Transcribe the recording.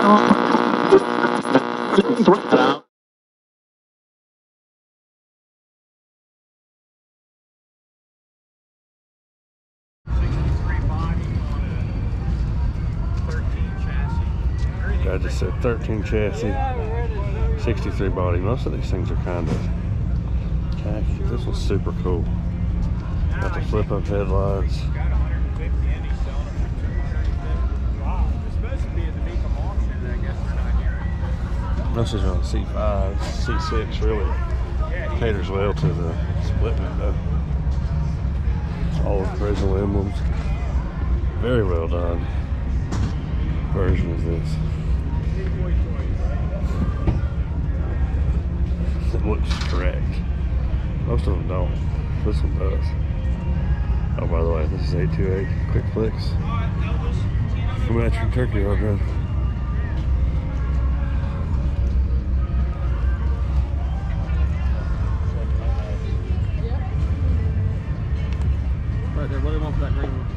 I just said 13 chassis, 63 body. Most of these things are kind of tacky. This one's super cool. Got the flip up headlights. This is on C5, C6 really caters well to the split window. All of the original emblems. Very well done version of this. It looks correct. Most of them don't. This one does. Oh, by the way, this is 828 Quick Flicks. Coming at you from Turkey, all good. Right there, what do you want for that green one?